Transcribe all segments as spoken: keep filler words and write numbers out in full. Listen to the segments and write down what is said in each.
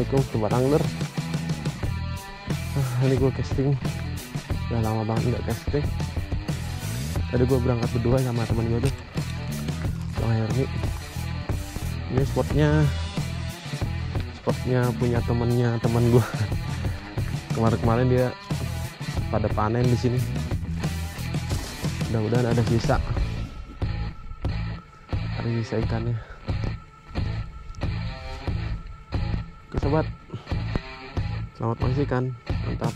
Assalamualaikum sobat angler. Nah, ini gue casting udah lama banget nggak casting. Tadi gue berangkat berdua sama temen gue tuh, Bang Hermi. Ini spotnya spotnya punya temennya temen gue. Kemarin-kemarin dia pada panen di sini. Mudah-mudahan ada sisa, ada sisa ikannya. Oke sobat, selamat menyaksikan, mantap.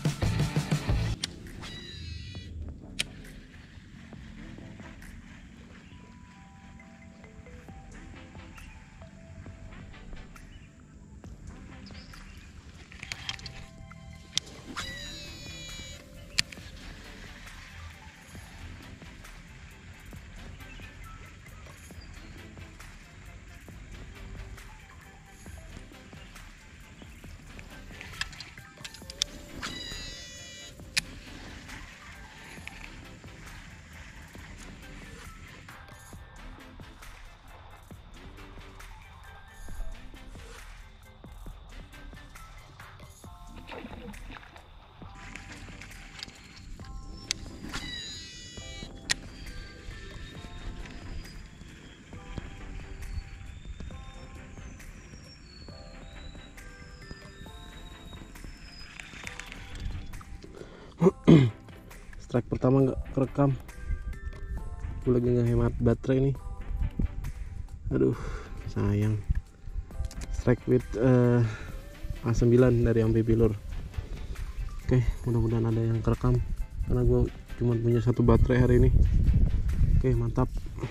Strike pertama nggak kerekam, gue lagi ngehemat baterai nih. Aduh sayang. Strike with uh, A sembilan dari Amfibi Lure. Oke, mudah-mudahan ada yang kerekam karena gue cuma punya satu baterai hari ini. Oke, mantap.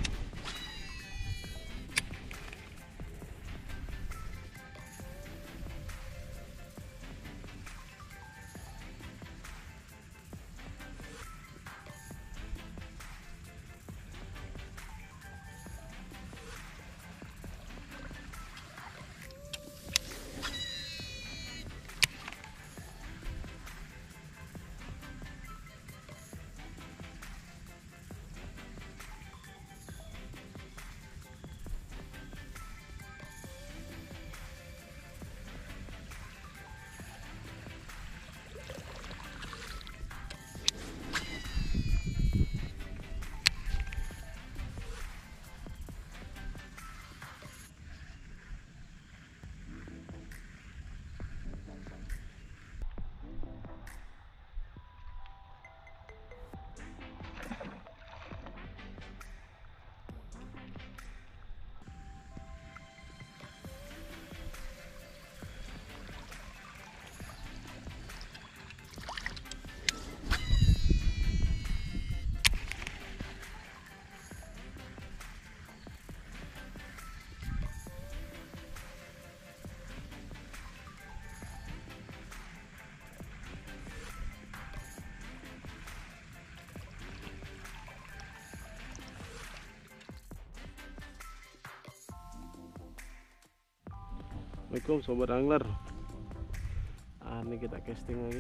Assalamualaikum sobat angler. Ah, ini kita casting lagi.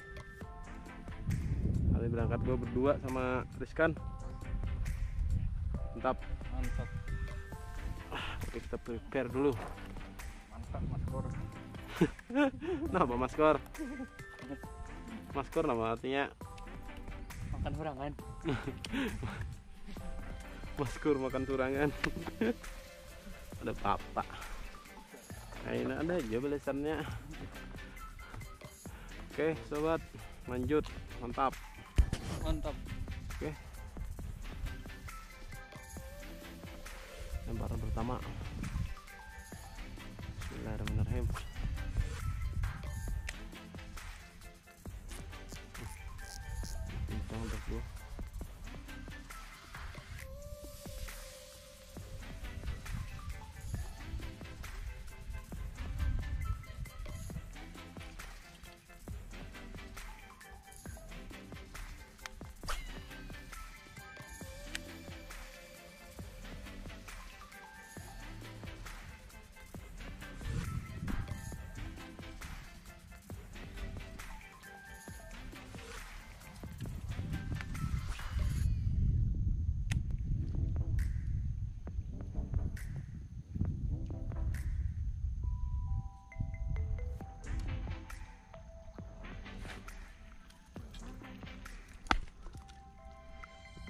Kali berangkat gue berdua sama Rizkan. Mantap. Mantap. Ah, oke, kita prepare dulu. Mantap maskor. Nama maskor. Maskor nama artinya Makan hurangan. Maskor makan turangan. Ada papa. Nah, ini ada aja belasannya. Oke sobat, lanjut. Mantap. Mantap. Oke, lemparan pertama. Bismillahirrahmanirrahim. Bintang untuk dua.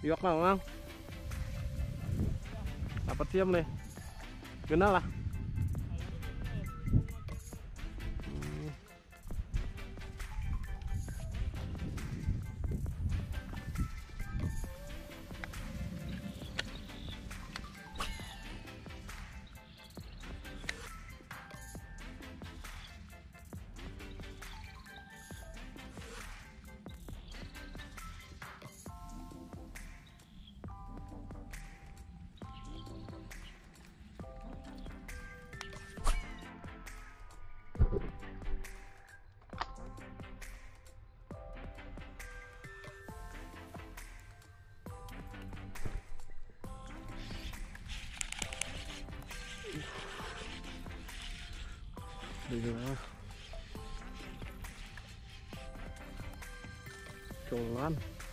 Yuk lah Mang. Dapat siam nih. Kenal lah. Hmm. Iya. Colan.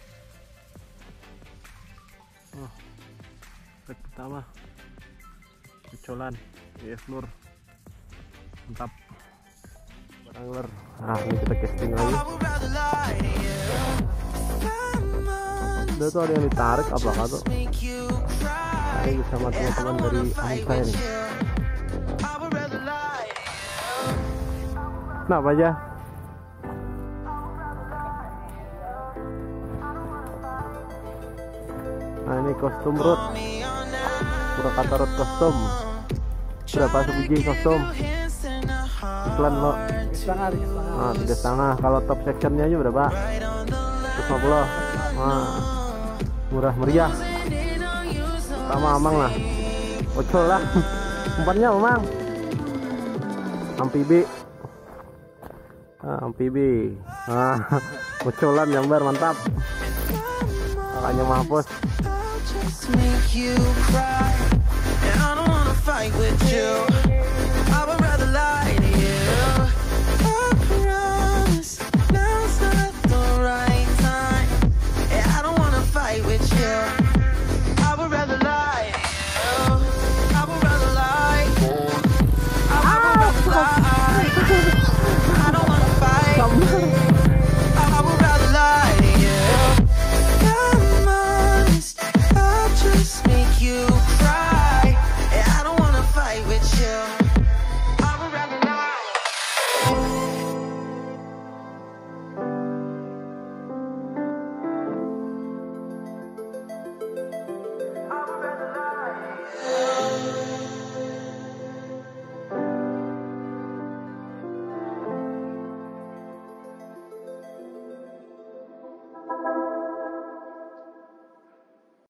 Oh. Trek pertama. Colan. Yes, lur. Mantap. Angler. Nah, ini kita casting lagi. Udah tuh ada yang ditarik apakah tuh? Ini bersama teman-teman dari Amsa ini. Kenapa aja? Nah ini kostum root. Purwakarta root kostum. Berapa sebiji kostum? Iklan lo. Nah, tiga setengah. Kalau top sectionnya aja berapa? seratus lima puluh. Nah, murah meriah. Sama Amang lah. Ocol lah. Umpannya Amang. Amfibi. Ah, amfibi. Ah, bocolan nyambar mantap. Makanya mahpus. Just make you cry. And I don't wanna fight with you.